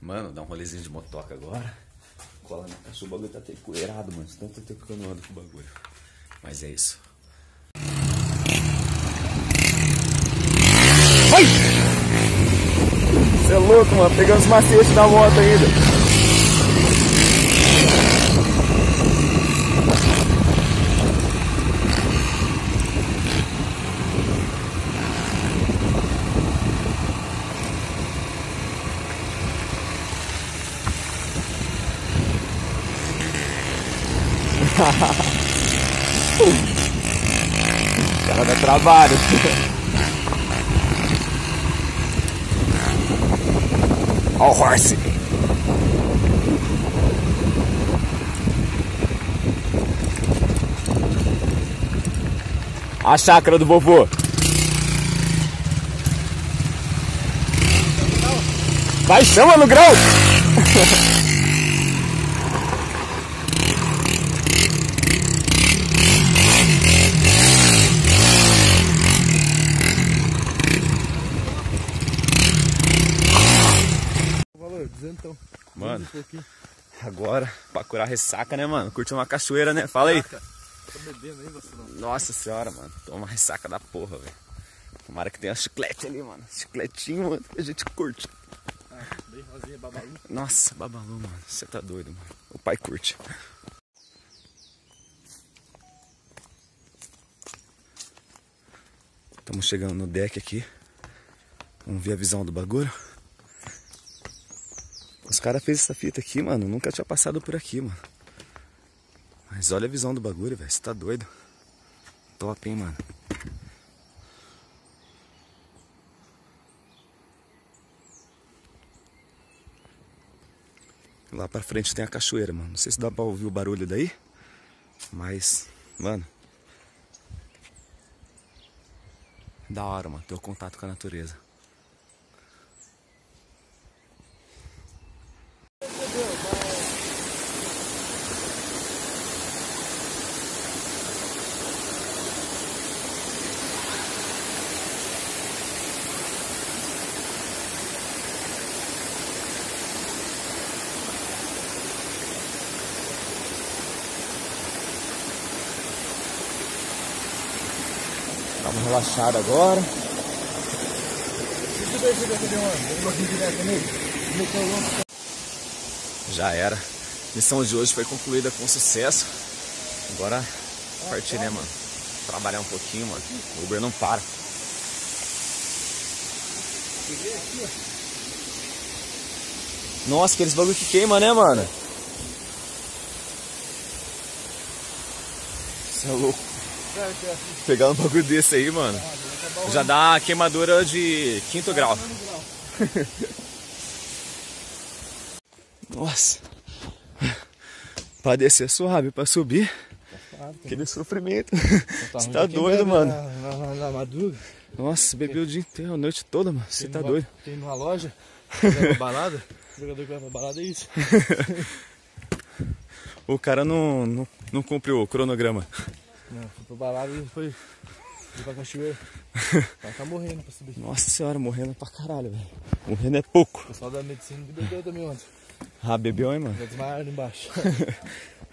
Mano, dá um rolezinho de motoca agora. Cola na caixa, o bagulho tá até empoeirado, mano. Tanto tempo que eu não ando com o bagulho. Mas é isso. Vai! Você é louco, mano. Pegando os macetes da moto ainda. O cara dá trabalho. Ó o horse. A chácara do vovô. Vai, chama no grau. Então, mano, agora pra curar ressaca, né, mano? Curtir uma cachoeira, né? Fala aí. Tô bebendo aí, vacilão. Nossa senhora, mano. Toma uma ressaca da porra, velho. Tomara que tenha chiclete ali, mano. Chicletinho, mano, que a gente curte. Bem rosinha, babalu. Nossa, babalu, mano. Você tá doido, mano. O pai curte. Estamos chegando no deck aqui. Vamos ver a visão do bagulho. Os caras fez essa fita aqui, mano. Nunca tinha passado por aqui, mano. Mas olha a visão do bagulho, velho. Você tá doido? Top, hein, mano. Lá pra frente tem a cachoeira, mano. Não sei se dá pra ouvir o barulho daí. Mas, mano. Da hora, mano. Ter o contato com a natureza. Dá uma relaxada agora. Já era. A missão de hoje foi concluída com sucesso. Agora partir, né, mano? Trabalhar um pouquinho, mano. O Uber não para. Nossa, aqueles bagulho que queima, né, mano? Você é louco. Pegar um bagulho desse aí, mano. Já dá queimadura de 5º grau. Nossa. Pra descer suave, pra subir. Aquele sofrimento. Você tá doido, mano. Na madruga. Nossa, bebeu o dia inteiro, a noite toda, mano. Você tá doido. Tem numa loja, vai pra balada. O jogador que vai pra balada é isso. O cara não cumpriu o cronograma. Não, foi pra balada e foi pra cachoeira. Vai tá morrendo pra subir. Nossa senhora, morrendo pra caralho, velho. Morrendo é pouco. O pessoal da medicina bebeu também ontem. Ah, bebeu, hein, mano? Já desmaiaram ali embaixo.